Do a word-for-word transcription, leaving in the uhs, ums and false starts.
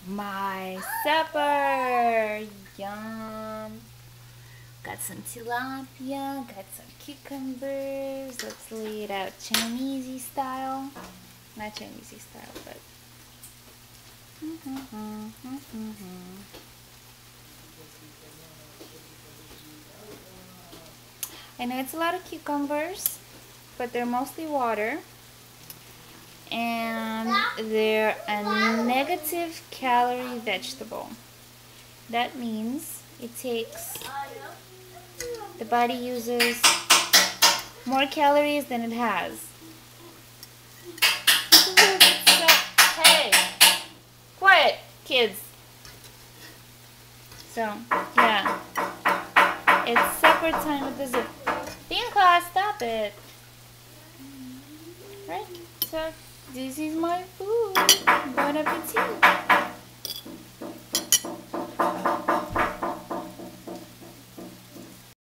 My supper! Yum! Got some tilapia, got some cucumbers. Let's lay it out Chinese style. Not Chinese style, but. I know it's a lot of cucumbers, but they're mostly water. And they're a negative calorie vegetable. That means it takes, the body uses more calories than it has. So, hey, quiet, kids. So, yeah, it's supper time with the zoo. Pinka, stop it. Right, so this is my food. Bon appetit.